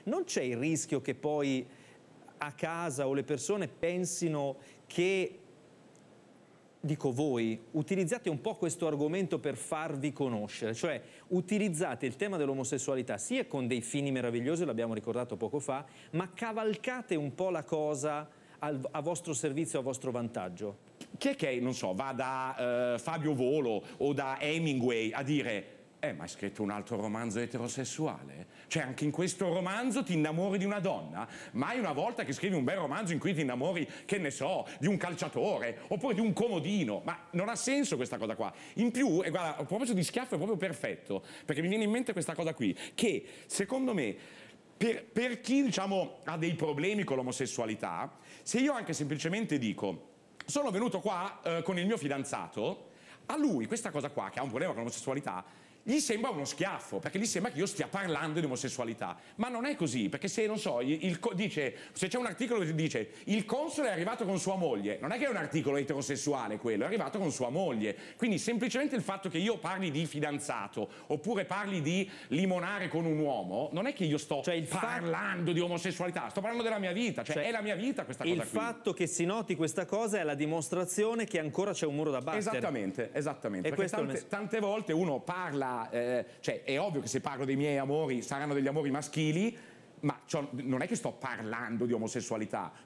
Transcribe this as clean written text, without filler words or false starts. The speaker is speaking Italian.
non c'è il rischio che poi a casa o le persone pensino che, dico voi, utilizzate un po' questo argomento per farvi conoscere, cioè utilizzate il tema dell'omosessualità sia con dei fini meravigliosi, l'abbiamo ricordato poco fa, ma cavalcate un po' la cosa a vostro servizio, a vostro vantaggio. Chi è che, non so, va da Fabio Volo o da Hemingway a dire ma hai scritto un altro romanzo eterosessuale? Cioè anche in questo romanzo ti innamori di una donna? Mai una volta che scrivi un bel romanzo in cui ti innamori, che ne so, di un calciatore oppure di un comodino? Ma non ha senso questa cosa qua. In più, e guarda, a proposito di schiaffo è proprio perfetto, perché mi viene in mente questa cosa qui, che secondo me per chi, diciamo, ha dei problemi con l'omosessualità, se io anche semplicemente dico sono venuto qua con il mio fidanzato, a lui questa cosa qua, che ha un problema con l'omosessualità, gli sembra uno schiaffo, perché gli sembra che io stia parlando di omosessualità. Ma non è così, perché se, non so, dice, se c'è un articolo che dice il console è arrivato con sua moglie, non è che è un articolo eterosessuale quello, è arrivato con sua moglie. Quindi semplicemente il fatto che io parli di fidanzato, oppure parli di limonare con un uomo, non è che io sto parlando di omosessualità, sto parlando della mia vita, cioè è la mia vita questa cosa qui. Il fatto che si noti questa cosa è la dimostrazione che ancora c'è un muro da battere. Esattamente, esattamente. E perché tante volte uno parla, cioè è ovvio che se parlo dei miei amori saranno degli amori maschili, ma non è che sto parlando di omosessualità,